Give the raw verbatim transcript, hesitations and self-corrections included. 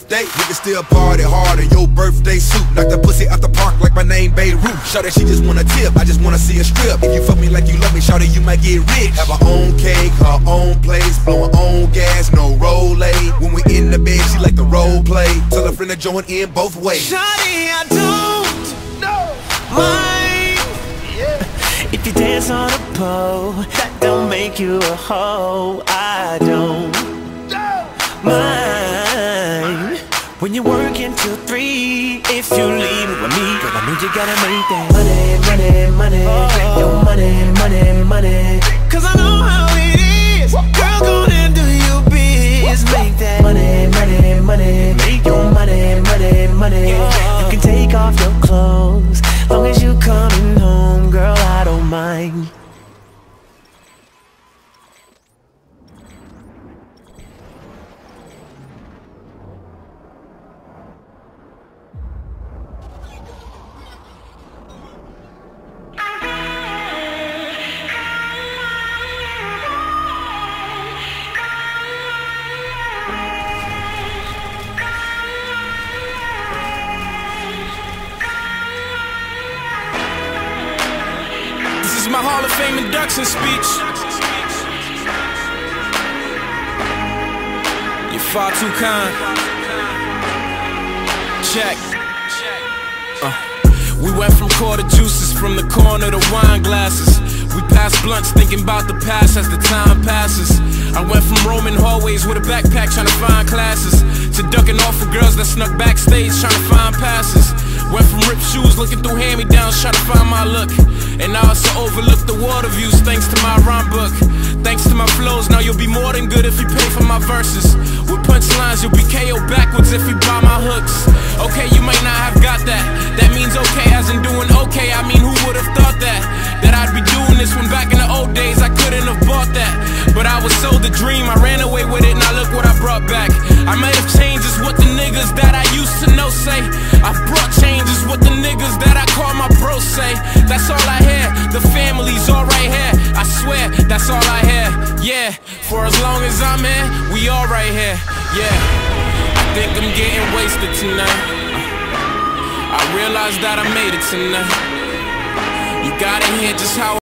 Day, niggas still party hard in your birthday suit. Knock the pussy out the park like my name Beirut. Shout that she just wanna tip, I just wanna see a strip. If you fuck me like you love me, shout that you might get rich. Have her own cake, her own place, blow her own gas, no roll-ay. When we in the bed, she like the role play. Tell her friend to join in both ways. Shawty, I don't know mind yeah. If you dance on a pole, that don't make you a hoe. I don't mind when you work until three. If you leave it with me, girl, I know you gotta make that money, money, money, oh. Your money, money, money. Cause I know how it is. Girl, go and do your biz. Make that money, money, money. Make your money, money, money. You can take off your clothes, long as you coming home, girl, I don't mind. This is my Hall of Fame induction speech. You're far too kind. Check. Uh. We went from quarter juices, from the corner to wine glasses. We passed blunts thinking about the past as the time passes. I went from roaming hallways with a backpack trying to find classes, to ducking off for girls that snuck backstage trying to find passes. Went from ripped shoes looking through hand-me-downs trying to find my look. And now it's to overlook the water views thanks to my rhyme book. Thanks to my flows, now you'll be more than good if you pay for my verses. With punchlines, you'll be K O backwards if you buy my hooks. Okay, you might not have got that. That means okay as in doing okay. I mean, who would've thought that? That I'd be doing this when back in the old days I couldn't have bought that. But I was sold the dream, I ran away with it, now look what I brought back. I might have changed is what the niggas that I used to know say. I've brought changes what the niggas that I call my bros say. That's all I hear, the family's all right here. I swear, that's all I hear, yeah. For as long as I'm here, we all right here, yeah. I think I'm getting wasted tonight. I realize that I made it tonight. You gotta hear just how